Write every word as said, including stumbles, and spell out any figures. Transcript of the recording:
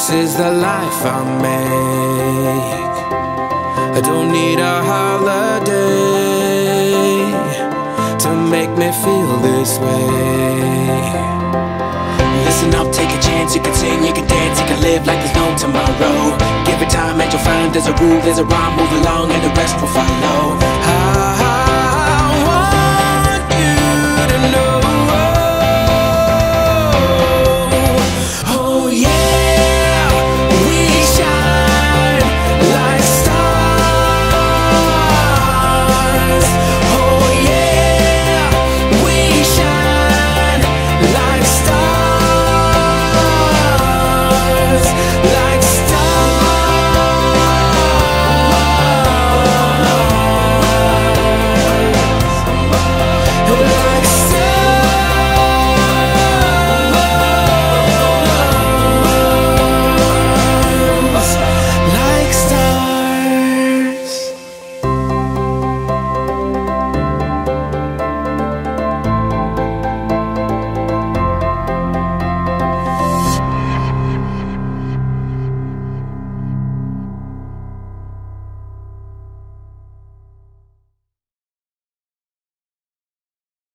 is the life I make. I don't need a holiday to make me feel this way. Listen up, take a chance, you can sing, you can dance, you can live like there's no tomorrow. Give it time and you'll find there's a rule, there's a rhyme, move along and the rest will follow. Ah,